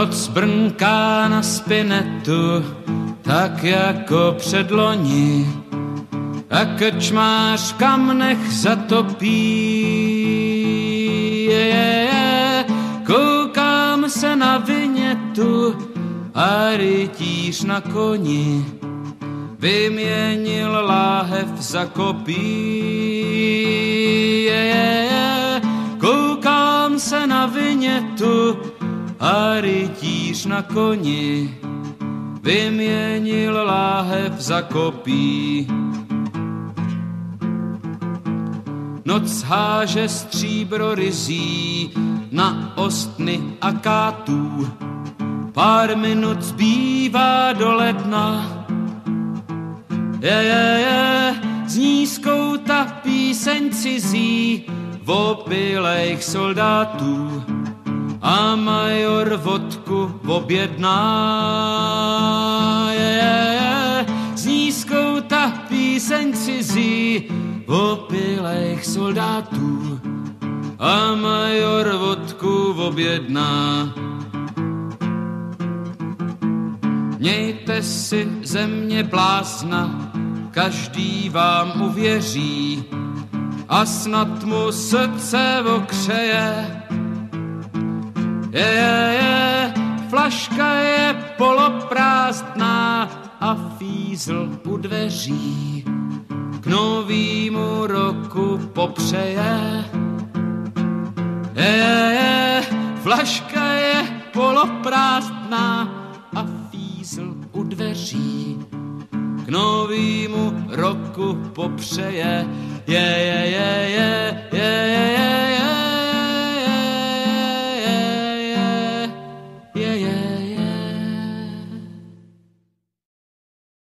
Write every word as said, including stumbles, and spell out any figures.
Noc brnká na spinetu, tak jako předloni, a krčmář v kamnech zatopí. Je, je, je. Koukám se na vinětu a rytíř na koni vyměnil láhev za kopí. Je, je, je. Koukám se na vinětu a rytíř na koni vyměnil láhev za kopí. Noc háže stříbro ryzí na ostny akátů. Pár minut zbývá do ledna. Je, je, je, zní skouta píseň cizí opilejch soldátů. A major vodku objedná. Je, je, je, zní skouta píseň cizí opilejch soldátů. A major vodku objedná. Mějte si země blázna, každý vám uvěří a snad mu srdce okřeje. Je, je, je, flaška je poloprázdná a fízl u dveří k novýmu roku popřeje. Je, je, je, flaška je poloprázdná a fízl u dveří k novýmu roku popřeje. Je, je, je, je,